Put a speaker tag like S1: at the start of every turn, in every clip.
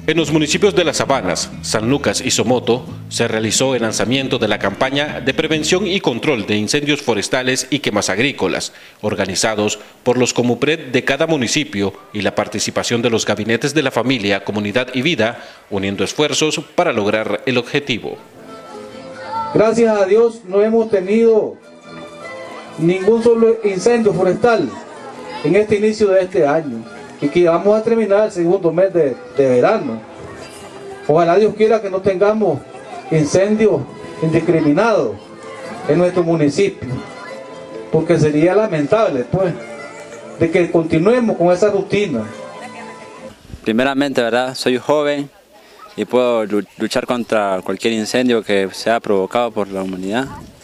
S1: En los municipios de Las Sabanas, San Lucas y Somoto se realizó el lanzamiento de la campaña de prevención y control de incendios forestales y quemas agrícolas, organizados por los Comupred de cada municipio y la participación de los gabinetes de la familia, comunidad y vida, uniendo esfuerzos para lograr el objetivo.
S2: Gracias a Dios no hemos tenido ningún solo incendio forestal en este inicio de este año. Y que vamos a terminar el segundo mes de verano. Ojalá Dios quiera que no tengamos incendios indiscriminados en nuestro municipio, porque sería lamentable, pues, de que continuemos con esa rutina.
S3: Primeramente, ¿verdad? Soy joven y puedo luchar contra cualquier incendio que sea provocado por la humanidad.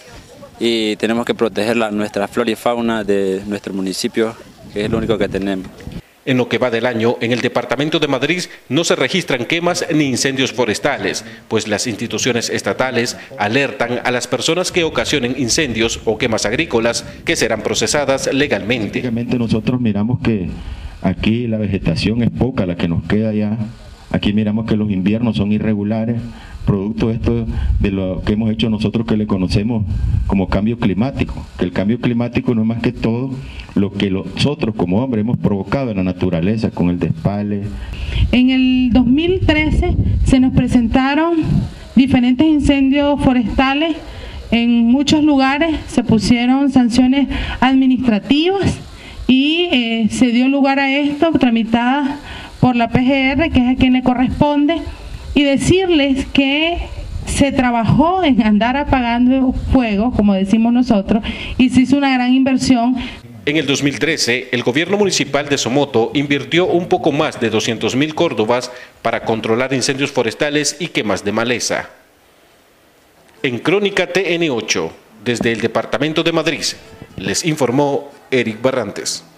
S3: Y tenemos que proteger nuestra flora y fauna de nuestro municipio, que es lo único que tenemos.
S1: En lo que va del año, en el departamento de Madrid no se registran quemas ni incendios forestales, pues las instituciones estatales alertan a las personas que ocasionen incendios o quemas agrícolas que serán procesadas legalmente.
S4: Nosotros miramos que aquí la vegetación es poca la que nos queda ya. Aquí miramos que los inviernos son irregulares, producto de lo que hemos hecho nosotros, que le conocemos como cambio climático, que el cambio climático no es más que todo lo que nosotros como hombres hemos provocado en la naturaleza con el despale.
S5: En el 2013 se nos presentaron diferentes incendios forestales, en muchos lugares se pusieron sanciones administrativas y se dio lugar a esto tramitadas por la PGR, que es a quien le corresponde, y decirles que se trabajó en andar apagando fuego, como decimos nosotros, y se hizo una gran inversión.
S1: En el 2013, el gobierno municipal de Somoto invirtió un poco más de 200.000 córdobas para controlar incendios forestales y quemas de maleza. En Crónica TN8, desde el departamento de Madrid, les informó Eric Barrantes.